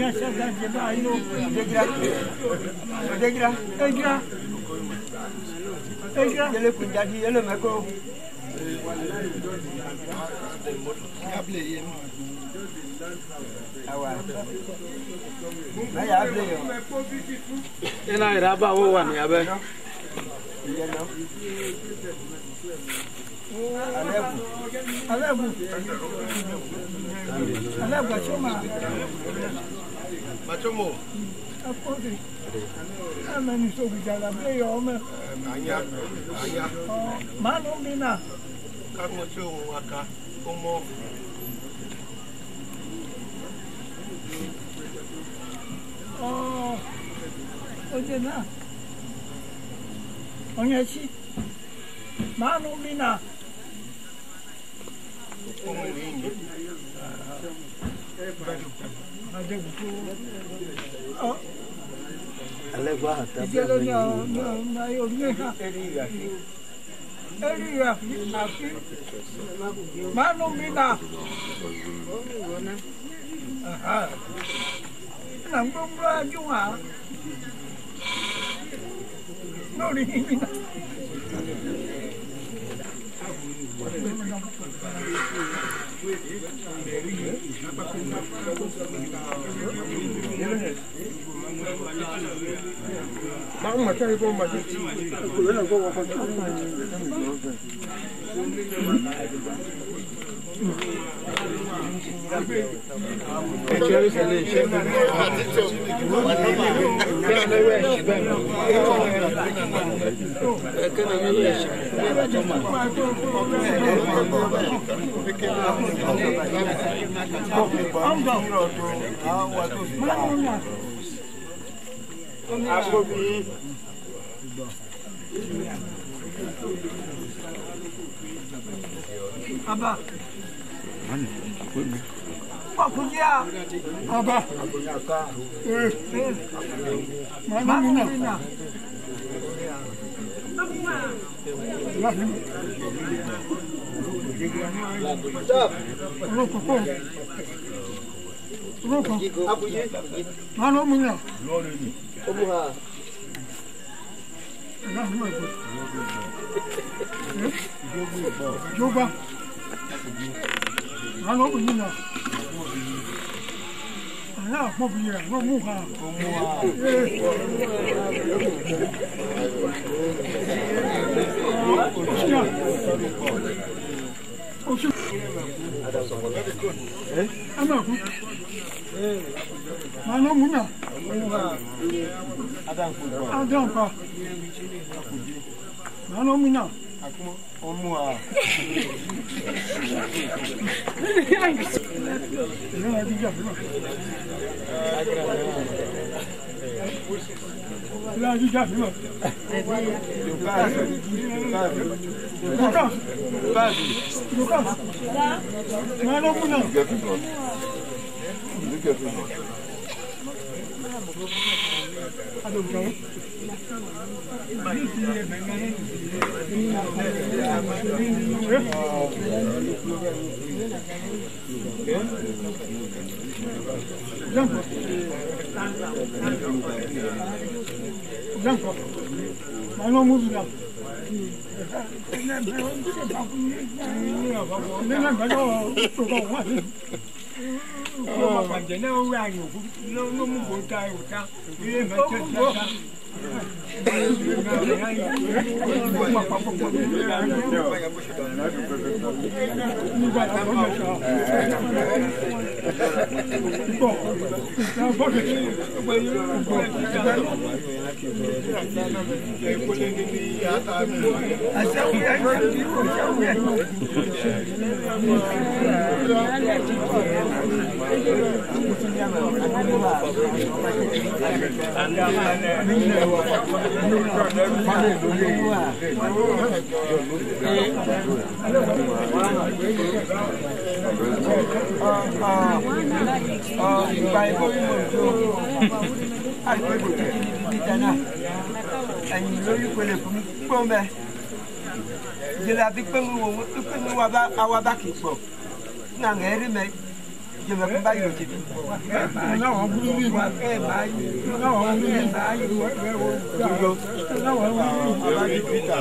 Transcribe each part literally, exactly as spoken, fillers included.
Ochinya sasa jeba ino degra. Degra, degra. Degra. Ele kunjadi ele meko. Awa. Aya able yo. Ena iraba wo wa ni abe. Alebu. Alebu. Alebu choma. Machomo. Apodi. Amani so bijala ble yo me. Anya. Anya. Mano mina. Kamo cho waka. Omo. Oh. Ojena. Onyechi. Mano mina. Omo wingi. Oh. Alegwa hata. Jelo na na na yo nyeha. Eriga. Eriga. Mano mina. Aha. Nang bumra junga. No ni mina. Mama tari ko ma ti. Wala ko wa fa. Echeri sele shebu. Kana we shiba. Kana we shiba. Aba. Akweya. Aba. Eh. Mana mina. Stop. Roko ko. Roko. Mana mina. Obuha. Juba. Mana mina. Ana mo biya, mo muha. Ochinya. Ochinya. Eh? Ana ku. Eh. Mana muna. Adam ku. Adam ka. Mana muna. Omua. Là đi ra nữa. Lucas. Lucas. Mà nó cũng nào. Blanco. Mano música. Nên là cái đó tụi con quá. Nó mà còn chỉ nó ra nhiều nó nó muốn bồi trai của ta. Đi lên phải chơi chơi. je me combat yo ti na wa bu ni ba e ba na wa bu ni ba yo na wa bu ni Peter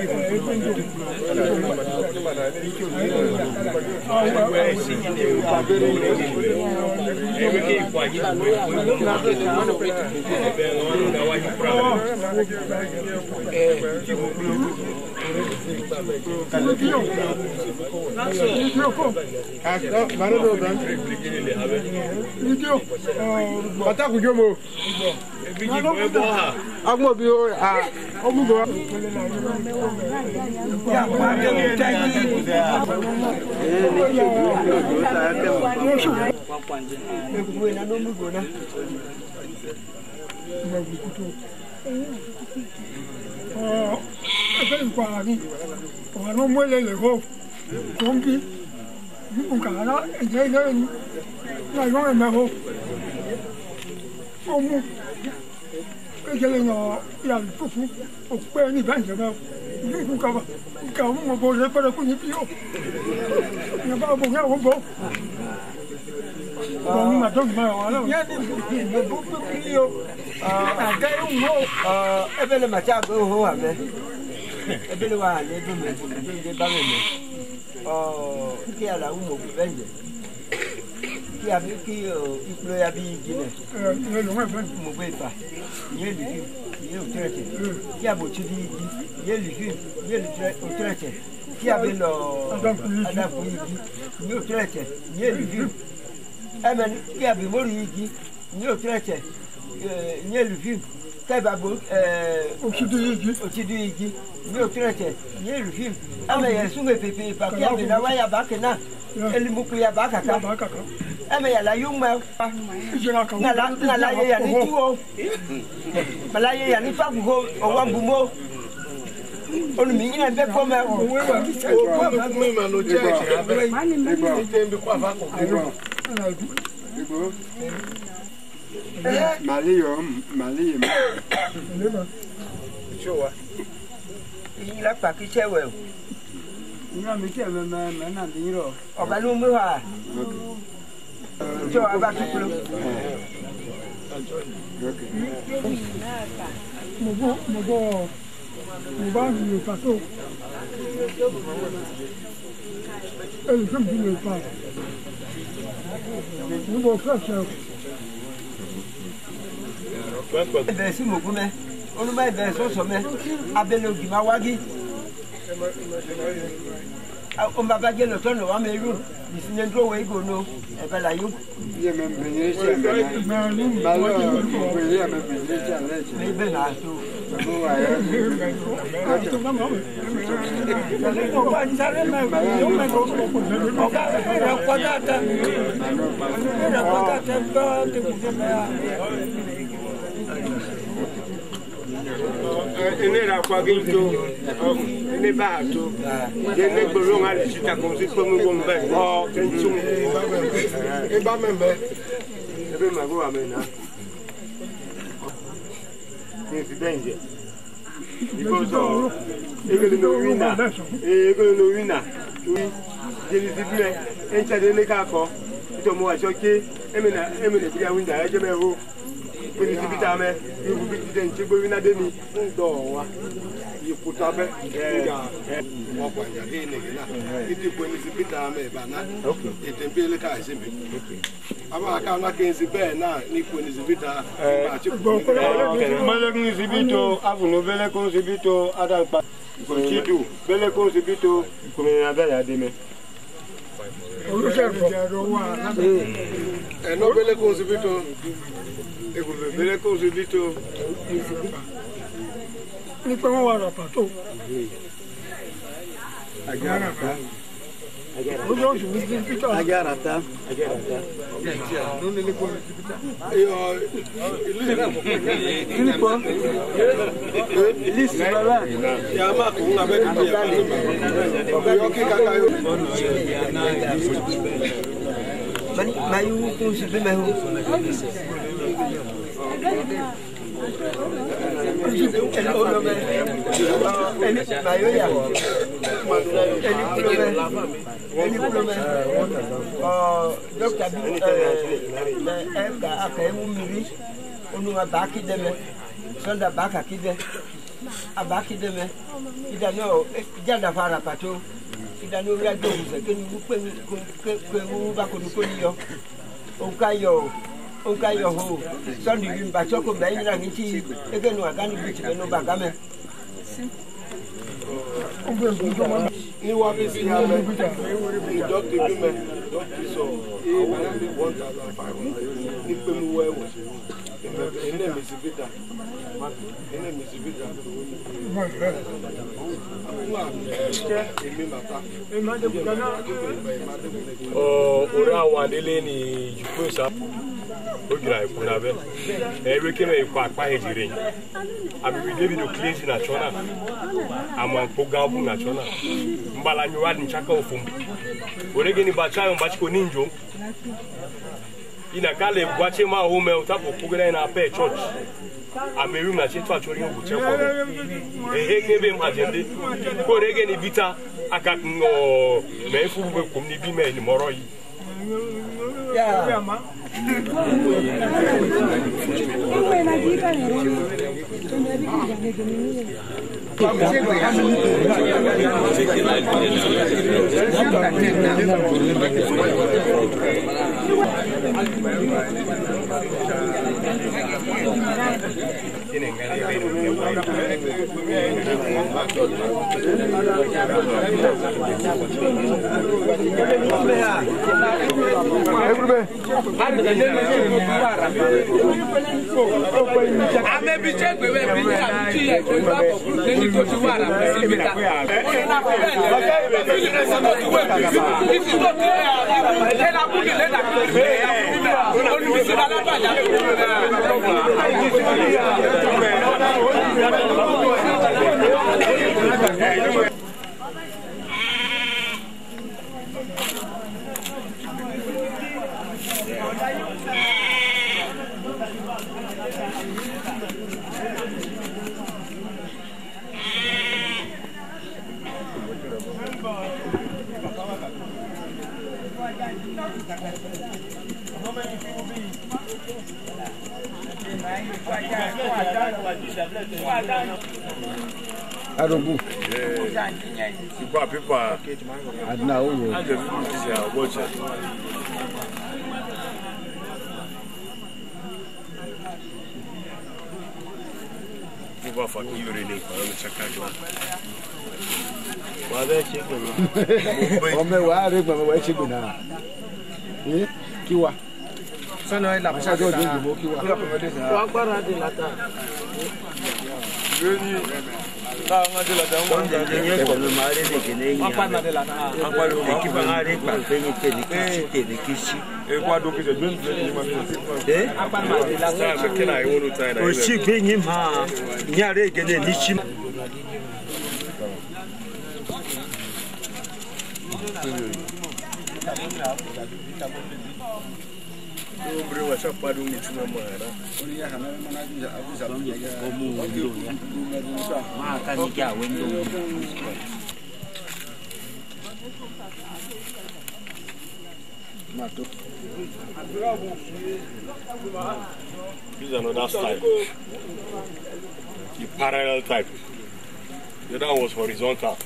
Agmo bi o ah omugo ya pa ke tayi eh ni chu ta ke kwa kwanje e ku na no mugo na oh e kwa ni o no mo le le ho kongi ni ka na e je na na yo me ho omu kele no ya fufu o pe ni ban je ba ni ku ka ba ka mo bo le para ku ni pio ni ba bo ya bo bo ni ma to ma wa la ya ni ni bo bo pio ah ga yo mo ah e be le ma cha go ho ame e be le wa le do me de ba me oh ki ala u mo benje ki abi ki iplo ya bi gine e lo ma ban mo be fa ye li ye o trete ki abo chi di ye li ye li o trete ki abi lo ada ku yi ye o trete ye li amen ki abi mo ri yi ye o trete ye li ka ba bo eh o chi di yi o chi di yi ye o trete ye li amen ye su me pepe pa ki abi na wa ya ba ke na elimuku ya ba kaka ba ka ka eme ya la yuma ijira ka na la na la ye ya ni tuo mala ye ya ni pa go owa mbumo onu mi ina be ko me o we wa ki se o ko me ma no church abe ni tembe kwa va ko ko Ibo. Maliyo, maliyo. chowa ila pa ki se we o Ina mi ke me me me na bi ro. o ba lu mi wa jo aba ki plo mo bo mo bo mo ba ni pa so el sem di pa mo bo fa sa be si mo gume onu ma be so so me abele ogi ma wagi o ma ba je no to no wa me ru ni si ndro we go no e ba la yo Ye me me ni che me. na ni Malo ko ye me me ni che le che. me be na so Mo wa ya. to na mo ko ba ni sare me yo me ko ko o ka era kwata era kwata ba te ku me ene ra kwa ginto ene ba to je ne gboro nga le sita ko si pomo ko mbe o kentu e ba membe e be ma go amena ni si benje because o e go no winner e go no winner je ni si ble en cha de ne ka ko to mo wa so ke e me na e me ne bi a winner e je me ho Kuni sibita me, ibu biti den chigbo wina deni ndo wa. Yikuta be ya mo kwa ya ni ni na. Iti kuni sibita me ba na. Ite mbele ka simi. Aba aka na kenzi be na ni kuni sibita ba chigbo. Mala kuni sibito avu no bele kuni sibito ada pa. Chidu bele kuni sibito kuni na bele adime. o se ko ro wa na E no bele kuni sibito e ku bele kuni sibito ni pe won wa ra pa to Agara ta. o jo ju ni ti to Agara ta. no ne ko sibita. Yo Filipo. List baba. ya ma ko na be ti ya. Yo ki kaka yo. mani mayu ku si be me ho Okay, yo ho. Sunday you ba choko ba yin na nti ege no aga no bit be no ba ga me. Ni wa bi si ha me. Ni doctor bi me. Doctor so. E one thousand five hundred. Ni pe mu we wo. Ene mi si bita. Ene mi si bita. Oh, ora wa dele ni juko sa. Ogira ikuna be. E we keme ikwa akpa hejire. Abi we David o cleanse na chona. Ama program bu na chona. Mbala nyu wadi nchaka ofumbi. Orege ni bachayo mbachiko ninjo. Ina kale gwache ma home utapo kugera ina pe church. Ameru na chetu achori obuche ko. Ehege be majende. Ko rege ni bita aka ngo mefu be komni bi me ni moro yi. Yeah. Ame bi check we we bi ta ti e ko ba ko ni to ti wa ra si bi ta. Oni na ko be le. Fi ni so to ti we bi. If you don't there, then I put the letter to the Oni bi se da la ba ja. Arobu. People people Adna owo. and the people are watching. People for you really for the check out. Wada chego. Ome wa re gba wa chego na. Eh? Kiwa. Sana la Asa jo jo mo kiwa. wa gbara de lata. Really? Na ngade la dan Wanda da ne ko ma re ne ke ne yi. Apa na de lata. Apa lo ki ba ngare pa pe ni te ni ki te ni ki shi. e kwa do kise dwen dwen ma fi. Eh? Apa na de lata. Sa me kena e wonu tai na. O shi pe ni ma nya re ke ne ni shi. Hombre wa chapa do ni tuna mara. Ma ka ni ja wendo. Mato. This is another style. The parallel type. The other one was horizontal.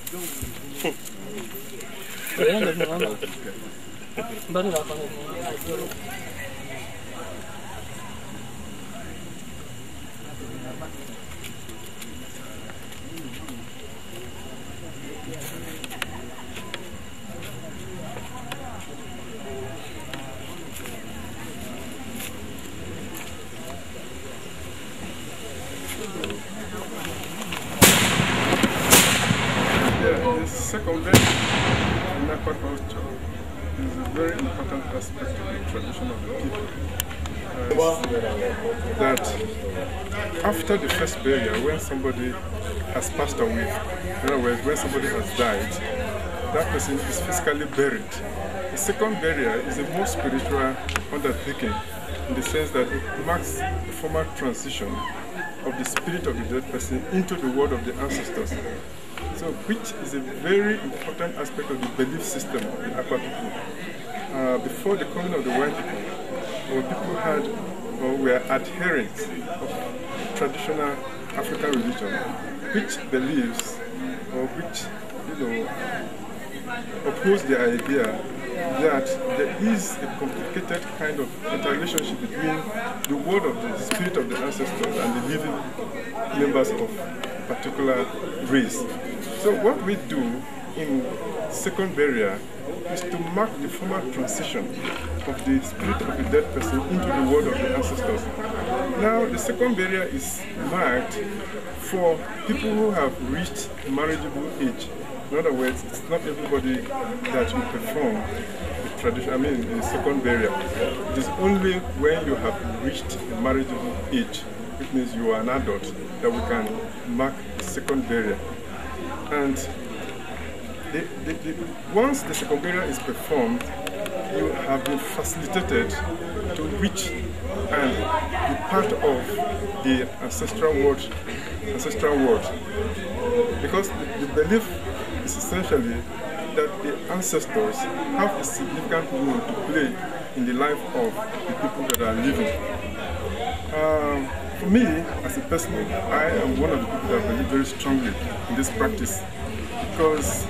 The second day in aquaculture is a very important aspect of the tradition of the people. Uh, that after the first burial, when somebody has passed away, in other words, when somebody has died, that person is physically buried. The second burial is a more spiritual undertaking in the sense that it marks the formal transition of the spirit of the dead person into the world of the ancestors. So, which is a very important aspect of the belief system of the Akwa people. Uh, before the coming of the white people, our people had or were adherents of traditional African religion, which believes or which, you know, oppose the idea that there is a complicated kind of interrelationship between the world of the spirit of the ancestors and the living members of a particular race. So what we do in second burial is to mark the formal transition of the spirit of the dead person into the world of the ancestors. Now, the second burial is marked for people who have reached marriageable age. In other words, it's not everybody that will perform the tradition, I mean, the second burial. It is only when you have reached a marriageable age, which means you are an adult, that we can mark the second burial. And the, the, the, once the second burial is performed, you have been facilitated to reach and be part of the ancestral world, ancestral world. Because the, the belief is essentially that the ancestors have a significant role to play in the life of the people that are living. Um, for me, as a person, I am one of the people that believe very strongly in this practice, because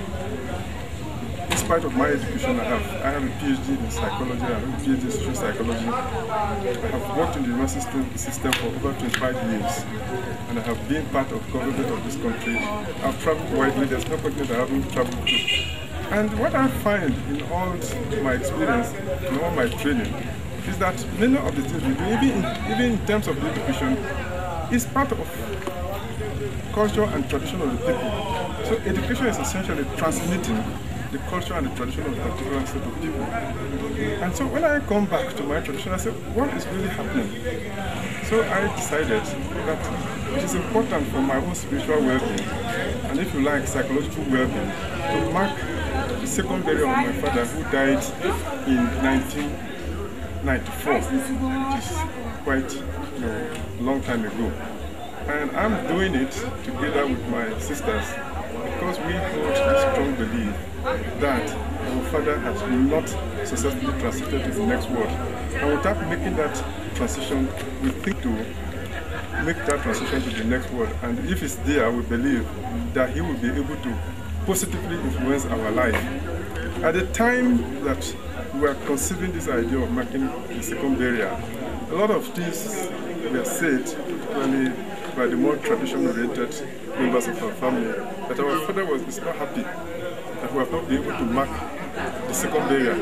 in spite of my education, I have I have a PhD in psychology, I have a PhD in social psychology. I have worked in the university system for over twenty-five years, and I have been part of government of this country. I've traveled widely, there's no continent I haven't traveled to. And what I find in all my experience, in all my training, is that many of the things we do, even in, even in terms of education, is part of culture and tradition of the people. So education is essentially transmitting the culture and the tradition of a particular set of people. And so when I come back to my tradition, I say, what is really happening? So I decided that it is important for my own spiritual well-being, and if you like, psychological well-being, to mark the second burial of my father, who died in nineteen ninety-four, which is quite, you know, a long time ago. And I'm doing it together with my sisters because we hold this strong belief that our father has not successfully transited to the next world. And without making that transition, we think to make that transition to the next world. And if it's there, we believe that he will be able to positively influence our life. At the time that we were conceiving this idea of making the second burial, a lot of things were said, particularly by the more tradition-oriented members of our family, that our father was is not happy that we have not been able to mark the second burial.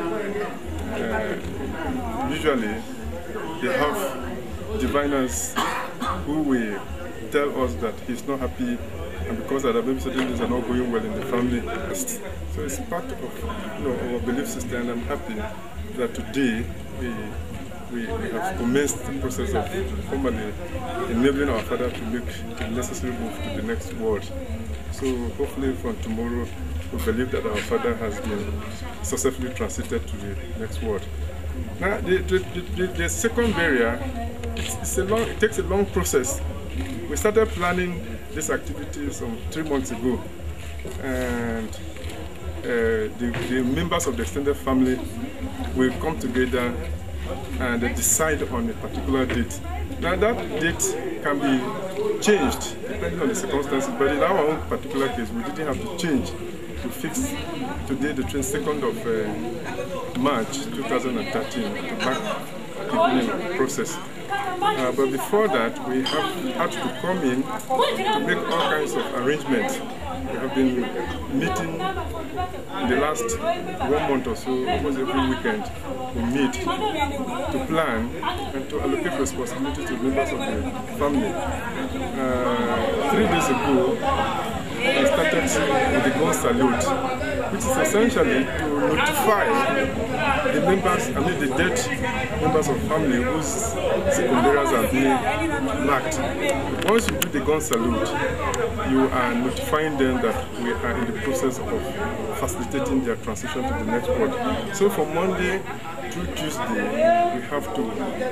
Uh, usually, they have diviners who will tell us that he's not happy, and because of that, maybe certain things are not going well in the family. So it's part of, you know, our belief system, and I'm happy that today we, we, we have commenced the process of formally enabling our father to make the necessary move to the next world. So hopefully from tomorrow, we believe that our father has been successfully transited to the next world. Now, the, the, the, the second burial, it's, it's a long, it takes a long process. We started planning this activity some three months ago, and uh, the, the members of the extended family will come together and decide on a particular date. Now that date can be changed depending on the circumstances, but in our own particular case, we didn't have to change to fix today the twenty-second of uh, March two thousand thirteen to back the beginning process. Uh, but before that, we have had to come in to make all kinds of arrangements. We have been meeting in the last one month or so, almost every weekend. We meet to plan and to allocate responsibility to members of the family. Uh, three days ago, we started with the gun salute, which is essentially to notify the members, I mean the dead members of family whose second burials are being marked. Once you do the gun salute, you are notifying them that we are in the process of facilitating their transition to the next world. So from Monday, through Tuesday, we have to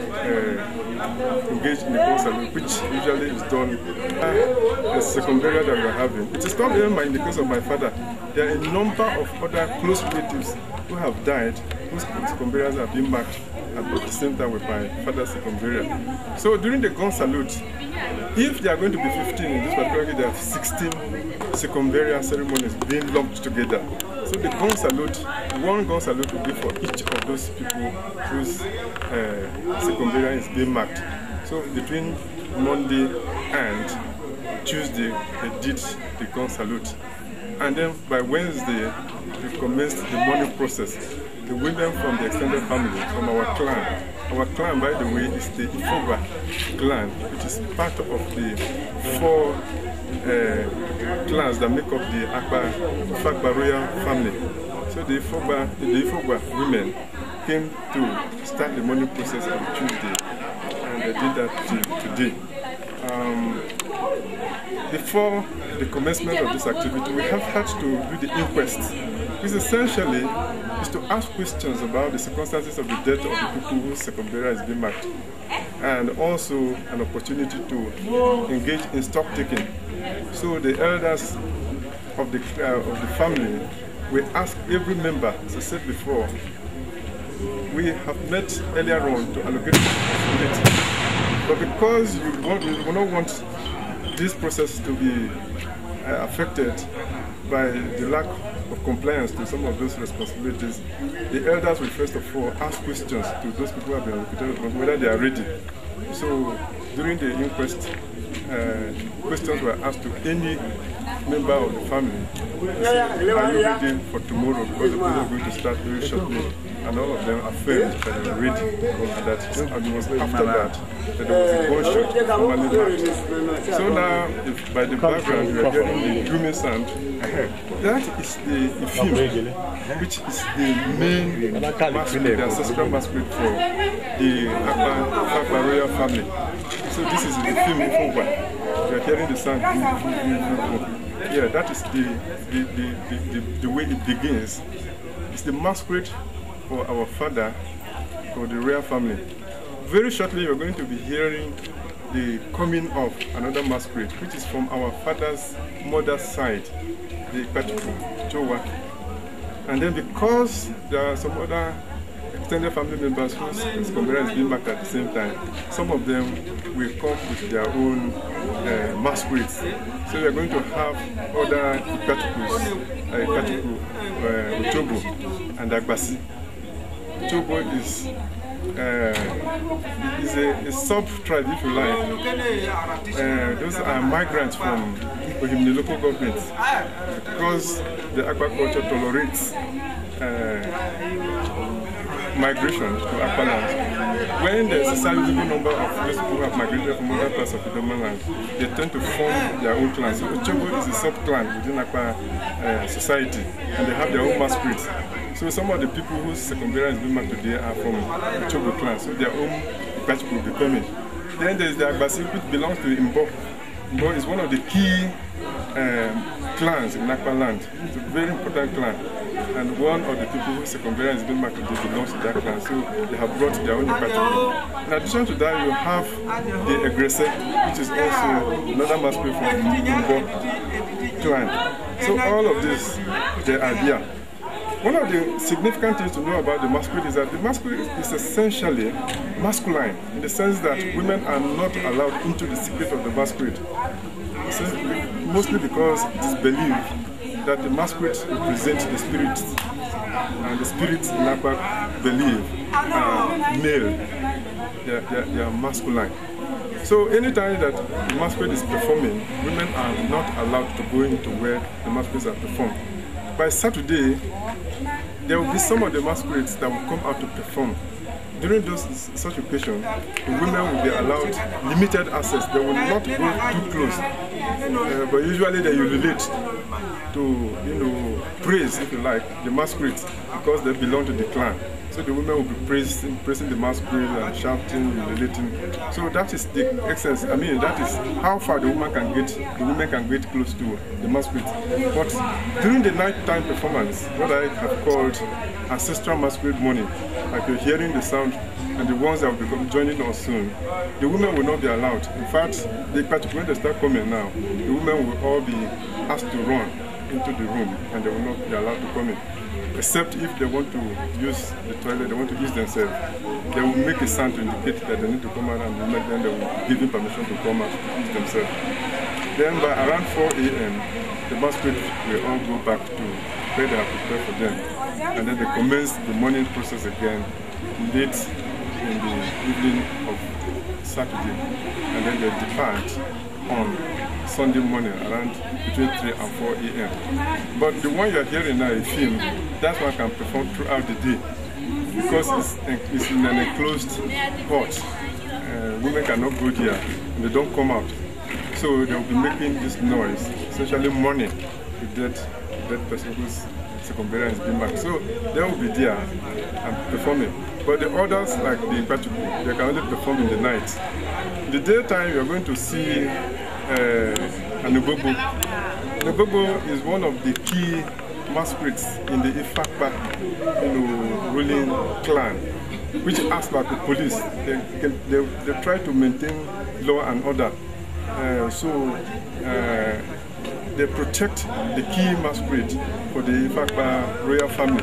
uh, engage in the gun salute, which usually is done uh, the second burial that we are having. It is not even in the case of my father. There are a number of other close relatives who have died, whose second burials have been marked at the same time with my father's second burial. So during the gun salute, if there are going to be fifteen in this particular case, there are sixteen second burial ceremonies being lumped together. So the gun salute, one gun salute will be for each of those people whose uh, second burial is being marked. So between Monday and Tuesday, they did the gun salute. And then by Wednesday, we commenced the mourning process. The women from the extended family, from our clan. Our clan, by the way, is the Ifogba clan, which is part of the four uh, clans that make up the Akweya royal family. So the Ifogba, the Ifogba women came to start the mourning process on Tuesday, and they did that till today. Um, before the commencement of this activity, we have had to do the inquest, which essentially is to ask questions about the circumstances of the death of the people whose second burial is being marked, and also an opportunity to engage in stock taking. So the elders of the, uh, of the family will ask every member, as I said before, we have met earlier on to allocate responsibility. But because you, want, you do not want this process to be uh, affected by the lack of compliance to some of those responsibilities, the elders will first of all ask questions to those people who have been allocated, whether they are ready. So during the inquest, uh, questions were asked to any member of the family. Are you ready for tomorrow? Because the program is going to start very shortly. And all of them affirmed that they were ready. And that and it was after that that there was a gunshot normally marked. So now, if by the background you are hearing the booming sound, that is the Ifim, which is the main masquerade, the ancestral masquerade for the Akweya royal family. So this is the Ifim Ifogba. You are hearing the sound. Yeah, that is the the, the, the, the the way it begins. It's the masquerade for our father, for the royal family. Very shortly, you're going to be hearing the coming of another masquerade, which is from our father's mother's side, the Ikpachuku, Chowa. And then because there are some other extended family members whose second burial is being marked at the same time, some of them will come with their own uh, masquerades. So we are going to have other Ikpachukus, uh, Ikpachuku, uh, Uchobo, and Agbasi. Uchobo is uh, is a, a sub-tribe, if you like. Uh, those are migrants from the local government, because the Akwa culture tolerates uh, migration to Akwa land. When there's a sizable number of those people who have migrated from other parts of the Idoma land, they tend to form their own clans. So Uchobo is a sub-clan within Akwa uh, society, and they have their own masquerades. So some of the people whose second burial is being marked today are from the Chobo clan, so their own batch will be coming. Then there is the Agbasi, which belongs to Imbo. Imbo is one of the key um, clans in Akwa land. It's a very important clan. And one of the people whose second burial is being marked today belongs to that clan, so they have brought their own batch. In addition to that, you have the Egrese, which is also another masquerade from the Imbo clan. So all of this, they are here. One of the significant things to know about the masquerade is that the masquerade is essentially masculine, in the sense that women are not allowed into the secret of the masquerade. Mostly because it is believed that the masquerade represents the spirits, and the spirits in Akwa believe are male, they are, they are, they are masculine. So anytime that the masquerade is performing, women are not allowed to go into where the masquerades are performed. By Saturday, there will be some of the masquerades that will come out to perform. During those such occasions, the women will be allowed limited access. They will not go too close, uh, but usually they will relate to, you know, praise, if you like, the masquerades, because they belong to the clan. So the women will be praising, praising the masquerade and shouting, relating. So that is the essence. I mean, that is how far the woman can get. The women can get close to the masquerade. But during the nighttime performance, what I have called ancestral masquerade morning, like you're hearing the sound, and the ones that will be joining us soon, the women will not be allowed. In fact, they, when they start coming now, the women will all be asked to run into the room, and they will not be allowed to come in. Except if they want to use the toilet, they want to use themselves, they will make a sound to indicate that they need to come out, and then they will give them permission to come out to use themselves. Then by around four A M, the masquerade will all go back to where they have prepared for them. And then they commence the morning process again late in the evening of Saturday. And then they depart on Sunday morning around between three and four A M But the one you are hearing now, a film, that one can perform throughout the day because it's, it's in an enclosed hut. Uh, women cannot go there and they don't come out. So they will be making this noise, essentially mourning the dead, dead person whose circumambulance is being marked. So they will be there and performing. But the others, like the Batuku, they can only perform in the night. In the daytime, you are going to see uh, an Ugogo. Ugogo is one of the key masquerades in the Ifakpa, you know, ruling clan, which acts like the police. They, they, they try to maintain law and order. Uh, so uh, they protect the key masquerade for the Ifakpa royal family,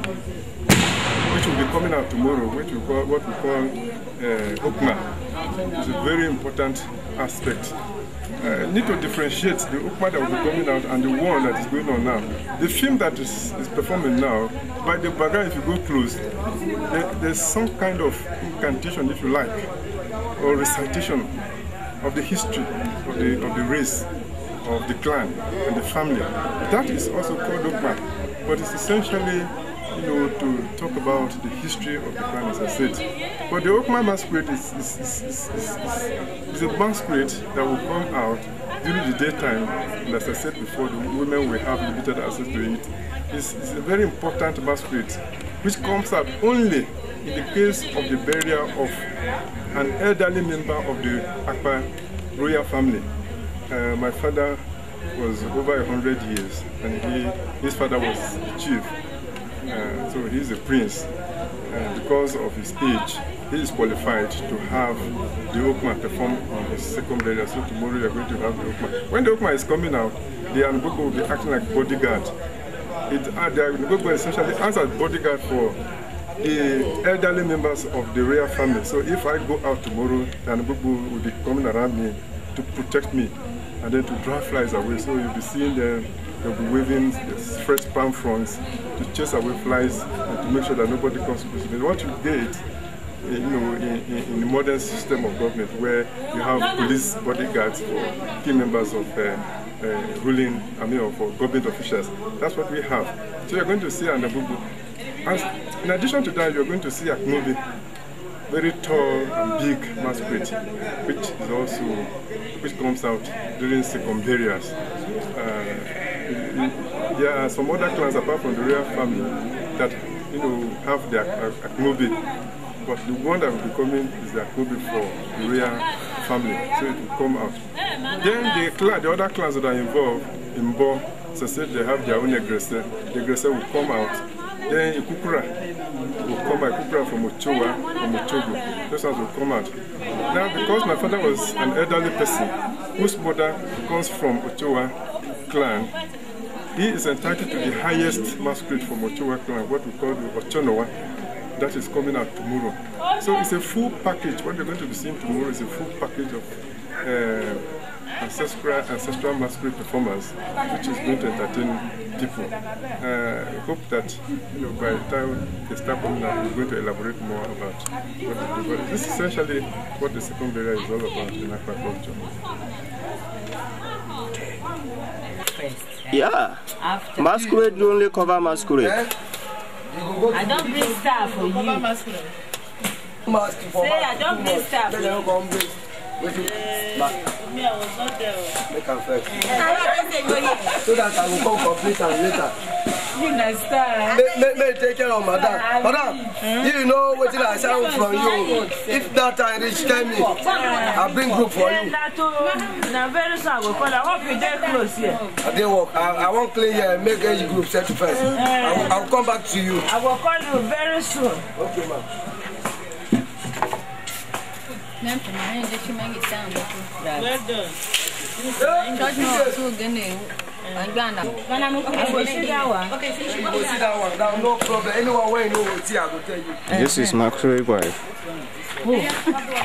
which will be coming out tomorrow, which we call, what we call uh, Okma. It's a very important aspect. Uh, need to differentiate the Okma that will be coming out and the one that is going on now. The film that is, is performing now, by the background, if you go close, there, there's some kind of incantation, if you like, or recitation of the history of the, of the race, of the clan and the family. That is also called Okma, but it's essentially, you know, to talk about the history of the clan, as I said. But the Okma masquerade is, is, is, is, is, is a masquerade that will come out during the daytime, and as I said before, the women will have limited access to it. It's, it's a very important masquerade, which comes out only in the case of the burial of an elderly member of the Akweya royal family. Uh, my father was over a hundred years, and he, his father was the chief. Uh, so he's a prince. Uh, because of his age, he is qualified to have the Okma perform on his second burial. So tomorrow you are going to have the Okma. When the Okma is coming out, the Ngogo will be acting like bodyguard. It, uh, the Ngogo essentially acts as bodyguard for the elderly members of the royal family. So if I go out tomorrow, the Ngogo will be coming around me to protect me and then to drive flies away. So you'll be seeing them, they'll be waving fresh palm fronds to chase away flies and to make sure that nobody comes to visit. What you get, you know, in, in, in the modern system of government, where you have police bodyguards for key members of uh, uh, ruling, I mean, for government officials, that's what we have. So you're going to see an Abubu. And in addition to that, you're going to see Aknobi, very tall and big masquerade, which is also, which comes out during circumambulance. Uh, there are some other clans apart from the royal family that, you know, have their Aknobi, but the one that will be coming is the Aknobi for the royal family, so it will come out. Then the clan, the other clans that are involved in Bo, so said they have their own egresse. The egresse will come out. Then Ikukura will come out, Ikukura from Ochowa, from Ochogo. Those ones will come out. Now, because my father was an elderly person whose mother comes from Ochoa clan, he is entitled to the highest masquerade from Ochoa clan, what we call the Ochonowa, that is coming out tomorrow. So it's a full package. What you're going to be seeing tomorrow is a full package of uh, ancestral, ancestral masquerade performers, which is going to entertain people. Uh, I hope that, you know, by the time they start coming out, we're going to elaborate more about what they do. But this is essentially what the second burial is all about in aquaculture. Yeah, masquerade, you only cover masquerade. I don't bring star for you. Say I don't bring star for you. Me, I was not there. Make them first. So that I will come complete and later. Next time. May, may take care of madam. Madam, you know what I sound from you. If that time reach, tell me. I'll bring group for you. Now very soon I will call. I hope you get close here. I didn't work. I, I won't clean here and make age group settle first. I will, I will come back to you. I will call you very soon. Okay, ma'am. Well done. Church no so gene. Ghana. Ghana no go sit that one. Okay, finish. Go sit that one. Now no problem. Anyone wey know what I go tell you. This is my wife. Who? You?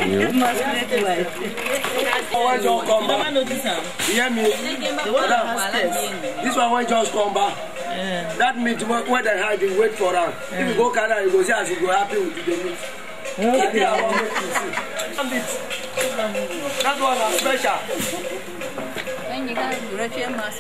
Why don't come back? Hear me? This one when just come back. That means when they hide, you wait for her. If you go Canada, you go see as you go happy with the meat. Okay. I want to see. That one is special. When you got to reach your mask,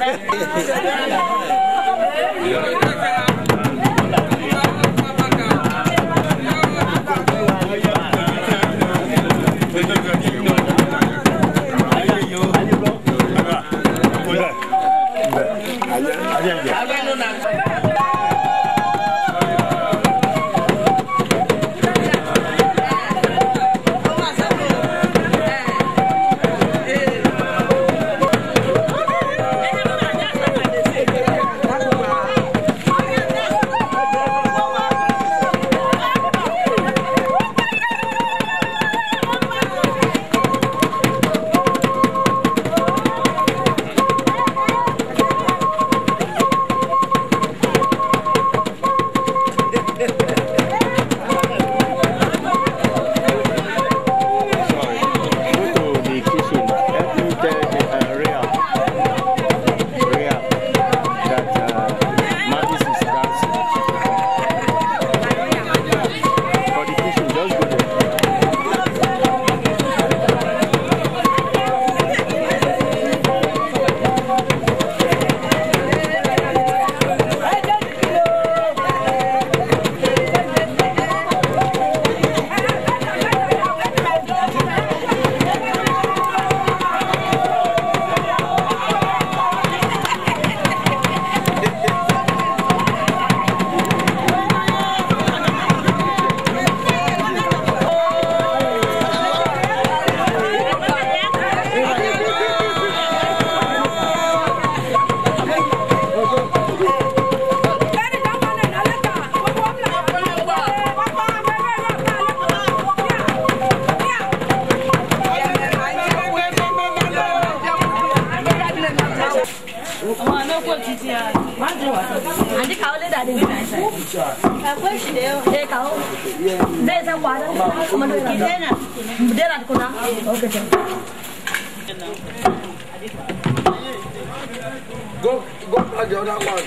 Go, go back the other one.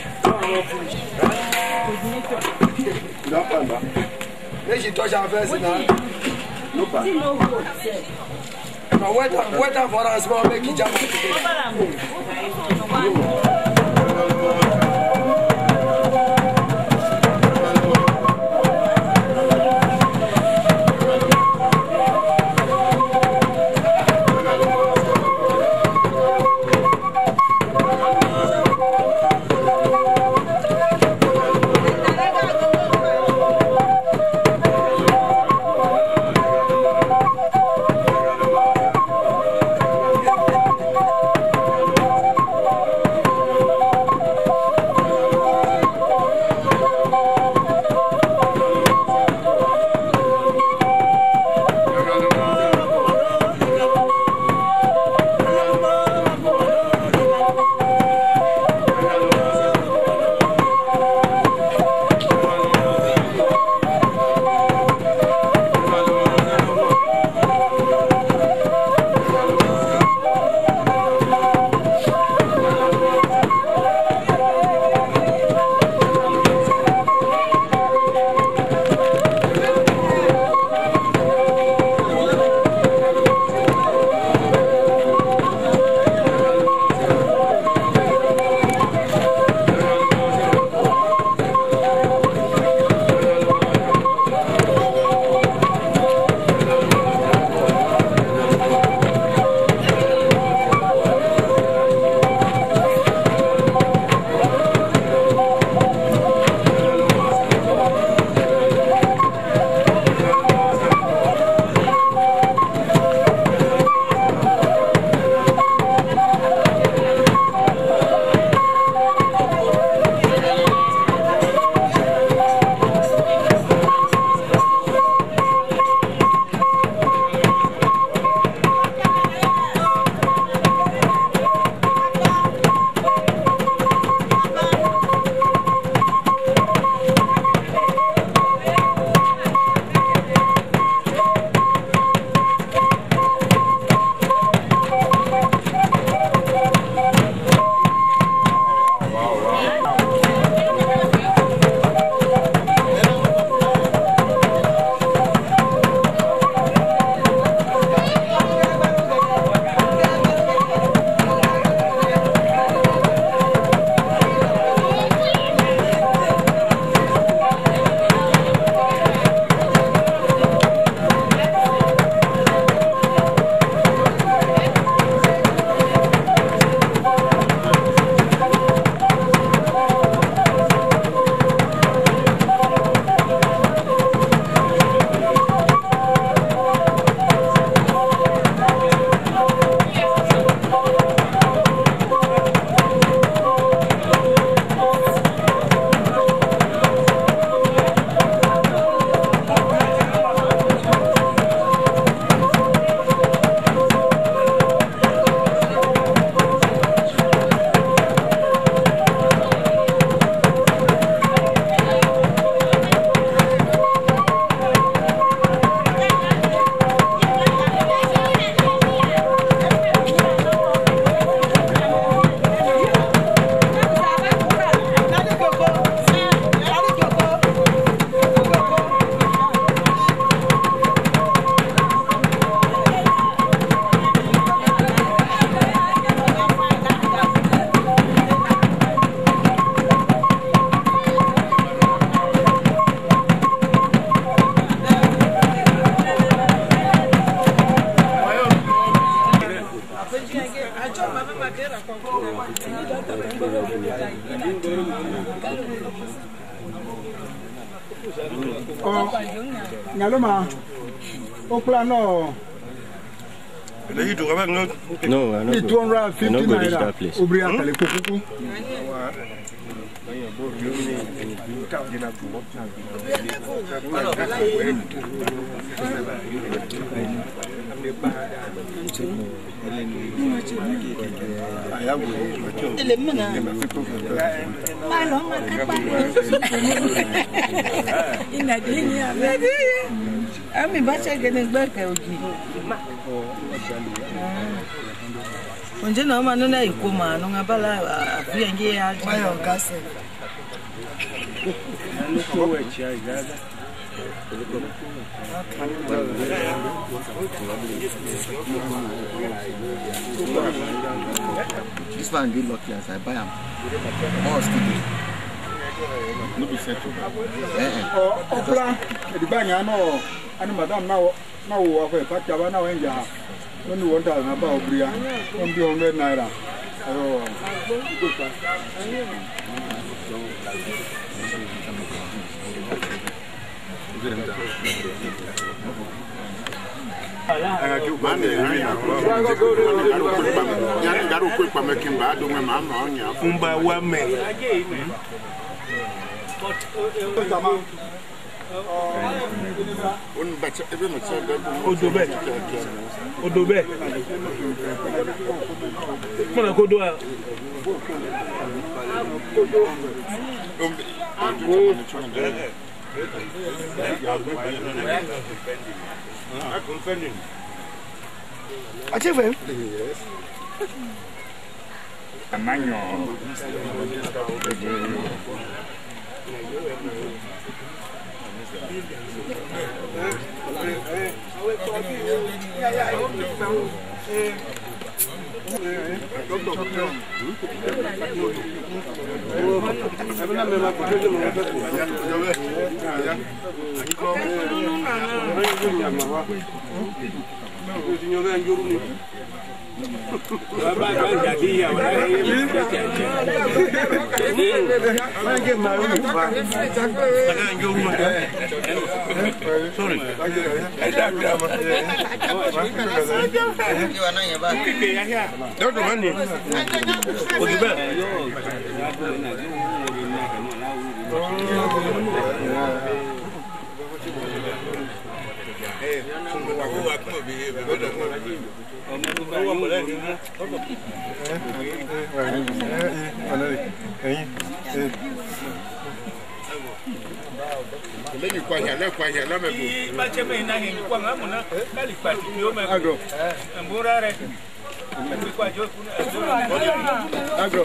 That one back. Make she touch her face now. No back. Now wait, wait for us, small, make it jump. Oh, Nyaloma. Okla no. No, I'm not. two hundred fifty naira. Ubria kale kukuku. Ami bacha gene gbeke oji. Onje na ma no na ikoma no ngabala afia nge ya. Ayo gase. This one good lucky as I buy them. More studio. No be settled. Oh, okla. The banya no. Ani madam now now wo afa pa chaba na wenja. No ni wonta na ba obria. On bi one hundred naira. Oh. Odobe. Odobe. Mana ko do a. Achieve. Amanyo. Let you quite let quite let me go. Much of me, nothing. One, I'm not quite you. Agro. And Burare. Agro.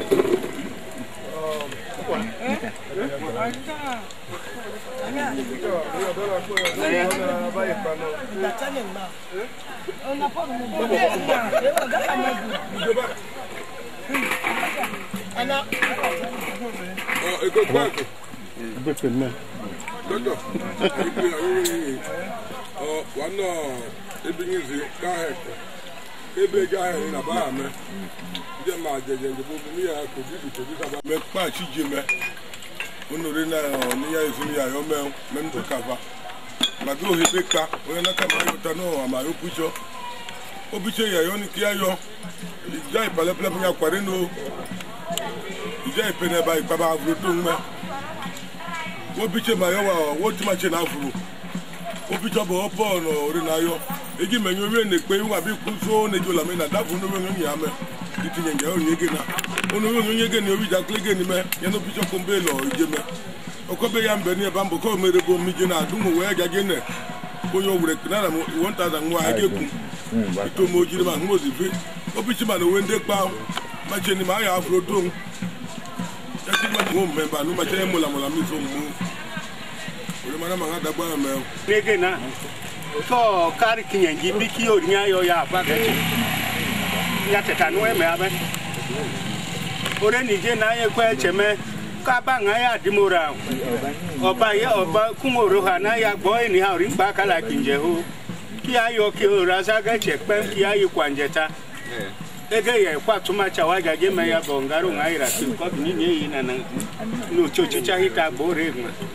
Oh, one no, it brings you. Go ahead. Ebe guy in a bar, man. The magic and the book me I could do to this about me patch Jimmy. Unorina on the eyes in your man, men to cover. Mago Hibeka, when I come out to know, I'm a pucho. Obiche, I only care you. The guy Palapla Quarino. The guy Penna by Baba Brutunga. Obiche Mayowa, what much in Afro. Obicha Bopon or Rinayo. Egi menyo we ne pe wa bi ku so ne jola me na da fun no we nya me titi nya nya o yege na onu we yege ne obi ja klege ni me ye no bicho kombe lo ije me okobe ya mbe ni e bambo ko mere bo mi je na du mo we ga je ne bo yo wure na na one thousand wa age ku to mo jiri ma mo si fi obi chi ma no we nde pa ma je ni ma ya afro don e ti ma mo member no ma che mo la mo la mi so mo o ma na ma ga da gba me lege na so kari kinyangi biki orinya yo ya bagati ya teta no eme abe ore nije na ye kwa cheme ka ba nga ya dimora oba ye oba kumoro ha na ya gbo ni ha ori gba kala kinje ho ki ayo ki ora sa ga chekpem ki ayi kwanjeta ege ye kwa tuma cha wa ga ge me ya bongaro nga ira ki ko ni ni yi na na no chochicha hita bore ma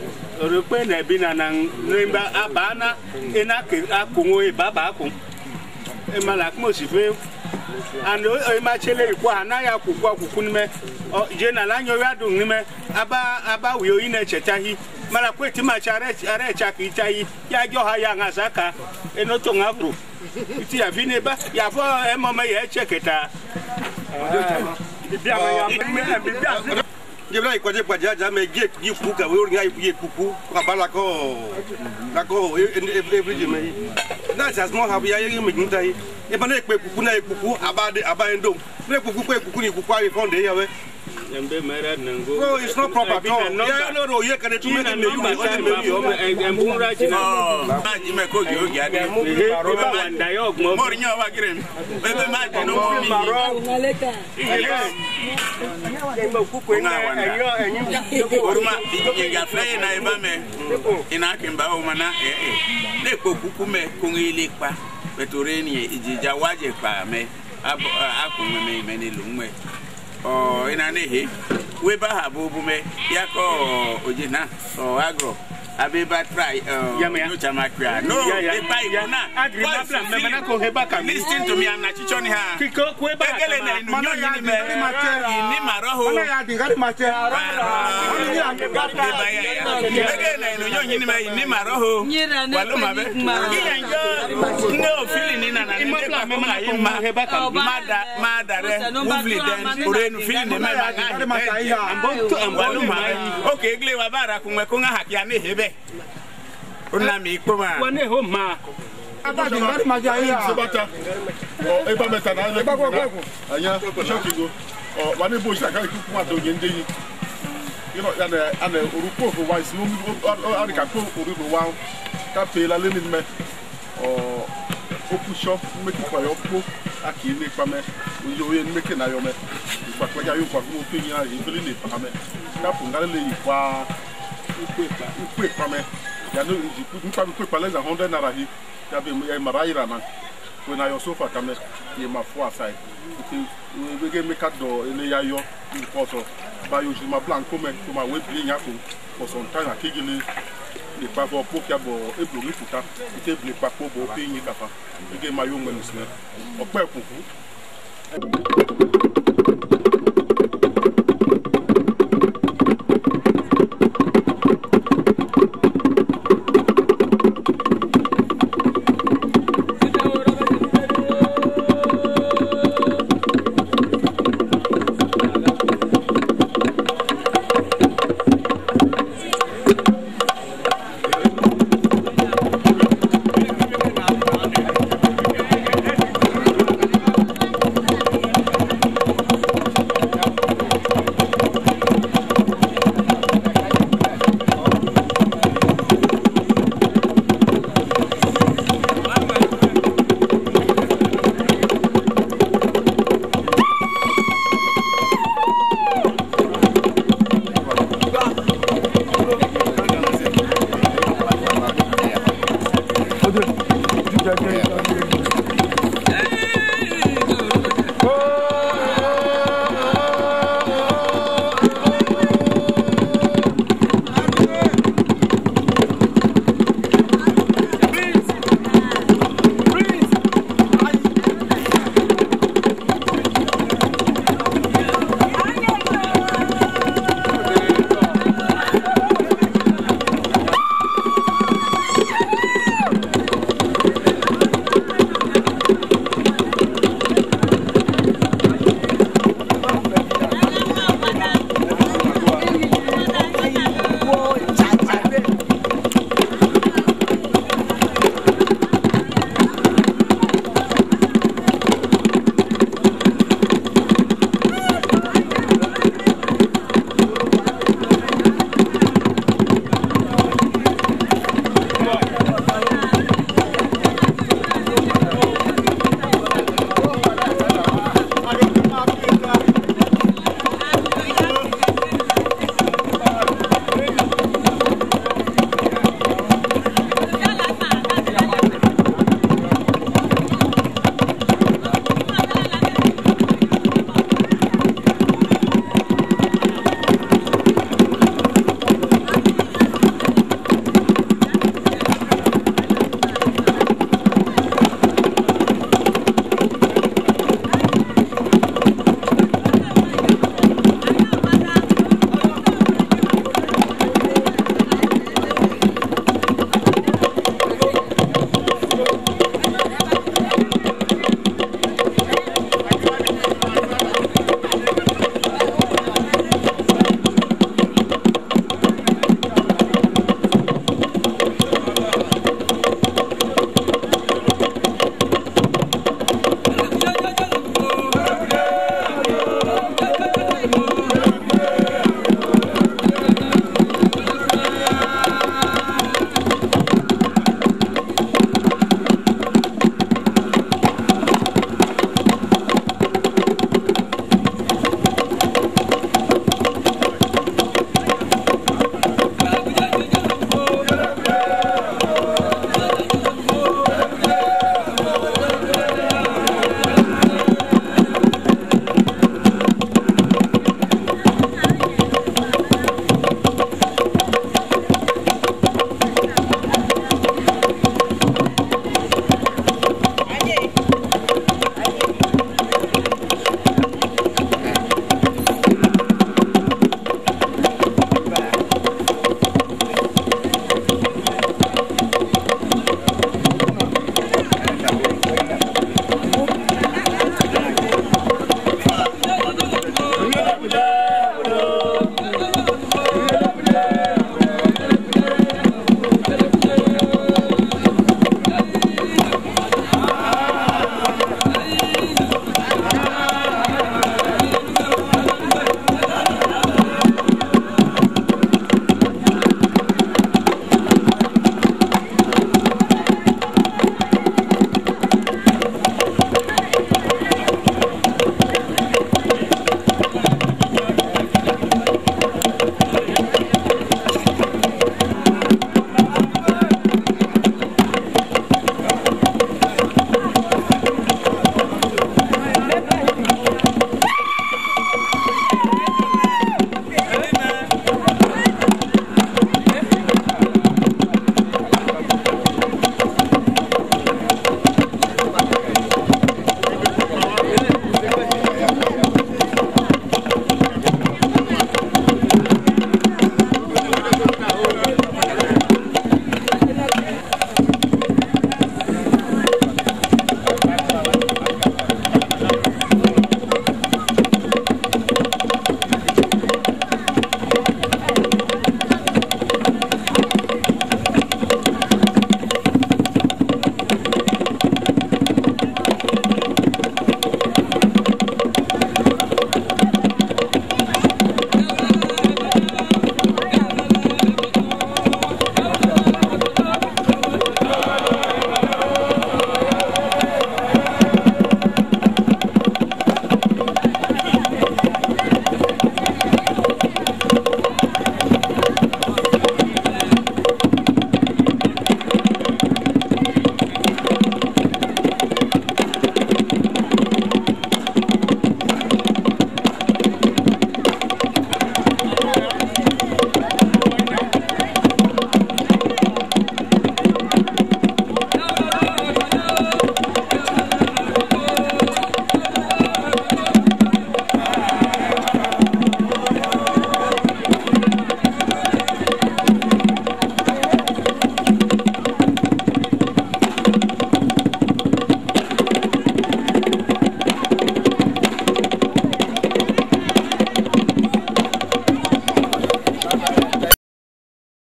Rupe na bina na nimba abana ina ke akunwo e baba akun. E mala mo si fe. And e ma chele kwa na ya kuku akuku nime. O je na la nyo ya dun nime aba aba wi oyi na chetahi. Mala kweti ma chare are chaki tahi. Ya jo ha ya ngasaka. E no to ngabru. Iti ya vine ba ya fo e mo ma ye cheketa. Bia ma ya me bia Gibra ikoje kwa jaja me ge kuku ka we nga ye kuku ka bala ko na ko every day me na just more have ya ye me junta yi e ba na pe kuku na kuku abade abando na kuku pe kuku ni kuku ayi konde ya we embe mera nango no it's not proper at all ya no no ye kan to make me you o me me embu ra ji na ma ji me ko gi o gi ade e ba wanda yo ogmo mo rinyo wa gire mi bebe ma ji no mo mi ngaleka e mo kuku na ayo enyu oruma ye ga fle na e ba me ina kimba o mana eh eh le ko kuku me ko ngile pa betoreni ijija waje pa me akun me me ni lumwe oh ina nehe we ba ha bobu me yako ojina o agro abeba try no chama kwa no e ba ibuna agri na plan me na ko heba ka listen to me am na chichoni ha kiko ko ba egele na inu nyo ni me ni maroho na ya dinga ma che egele na inu nyo ni me ni maroho walo mabe kiyanjo no feeling ni na na ni pa me na ma heba ka mada mada re movely den orenu feeling me ma ga ambonto ambalo mabe okay egele wa bara kunwe kunga hakia ne hebe Una mi koma. Wane ho ma. Ata di mari ma ja ya. Sebata. O e ba meta na le. Ba ko ko. Anya shokingo. O wane bo sha ka ku ma do yende yi. You know ana ana oruko for wise no mi o ka ko oruko wa. Ka pe la le ni me. O o pu shop me ki kwa yo po aki ni pa me. O yo ye ni me ke na yo me. Ipa kwa ja yo kwa ko pe nya e bele ni pa me. Ka pu ngale le yi kwa ukwe pame ya no npa ukwe pa less than one hundred naira hi ya be maraira na when na your sofa kame ye ma fo aside we get make do ele ya yo nkoso ba yo ji ma blank come to ma we bi nya ko for some time akigile le pa bo po kia bo e blo mi futa ite ble pa po bo pe yin kafa e ge ma yo ngwe nisne ope kuku